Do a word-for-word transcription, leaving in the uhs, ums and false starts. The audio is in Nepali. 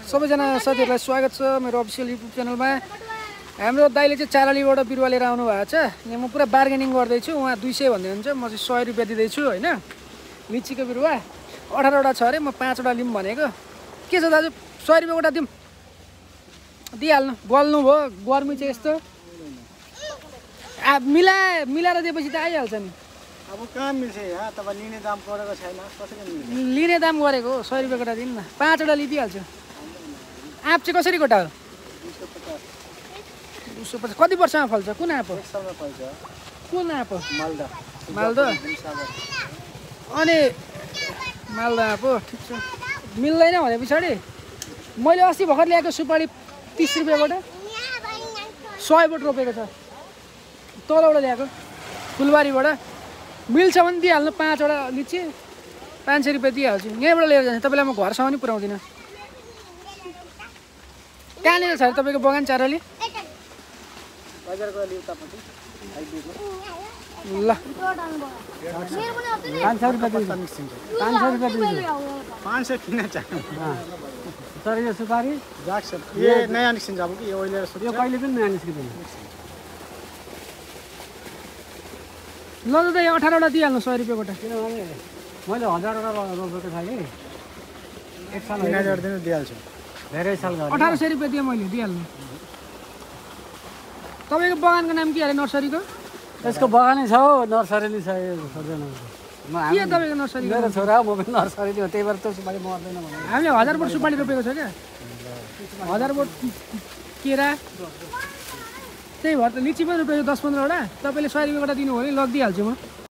सबैजना साथीहरूलाई स्वागत छ मेरो अफिसियल युट्युब च्यानलमा। हाम्रो दाइले चाहिँ चारालीबाट बिरुवा लिएर आउनु भएको छ। यहाँ म पुरा बार्गेनिङ गर्दैछु। उहाँ दुई सय भन्दै हुन्छ, म चाहिँ सय रुपियाँ दिँदैछु होइन। लिचीको बिरुवा अठारवटा छ अरे, म पाँचवटा लिउँ भनेको। के छ दाजु, सय रुपियाँ गोटा दिउँ? दिइहाल्नु, गल्नु भयो। गर्मी चाहिँ यस्तो आ मिला मिलाएर दिएपछि त आइहाल्छ नि। अब कहाँ मिल्छ यहाँ, तपाईँ लिने दाम गरेको छैन, कसरी मिल्छ? लिने दाम गरेको हो, सय रुपियाँ गोटा दिनु न। पाँचवटा लिइदिइहाल्छु। आँप चाहिँ कसरी गोटा हो? दुई सय पचास। कति वर्षमा फल्छ? कुन आँप हो? फल्छ। कुन आँप हो? मालदा। मालदा अनि मालदा आँप हो, ठिक छ। मिल्दैन भने पछाडि मैले अस्ति भर्खर ल्याएको सुपारी तिस रुपियाँ गोटा सय बोट रोपेको छ, तलबाट ल्याएको फुलबारीबाट। मिल्छ भने दिइहाल्नु, पाँचवटा लिची पाँच सय रुपियाँ दिइहाल्छु। यहीँबाट लिएर जान्छ, तपाईँलाई म घरसम्म नि पुऱ्याउँदिनँ। कहाँनिर छ अरे तपाईँको बगान चाराली? ल पाँच सय रुपियाँ निस्किन्छ। पाँच सय रुपियाँ दिन्छु। पाँच सय किन चाहियो? तर यो सुपारी जाग्छ, यो नयाँ निस्किन्छ अब कि यो अहिले यो कहिले पनि नयाँ निस्किँदैन। ल त यो अठारवटा दिइहाल्नु, सय रुपियाँ गोटा। किनभने मैले हजारवटा रोपेको छ कि एक साल तिन हजार दिनु दिइहाल्छु। धेरै साल भयो। अठार सय रुपियाँ दिएँ मैले, दिइहाल्नु। तपाईँको बगानको नाम के अरे? नर्सरीको? यसको बगानै छ हौ, नर्सरी छ यो सर्जना। के तपाईँको नर्सरी? मेरो छोरा म पनि नर्सरी हो, त्यही भएर त सुपारी मर्दैन भने हामीले हजार बोट सुपारी रोपेको छ क्या, हजार बोट केरा। त्यही भएर त लिची पनि रोपेको दस पन्ध्रवटा। तपाईँले सय रुपियाँ गोटा दिनु भने लगिदिइहाल्छु म।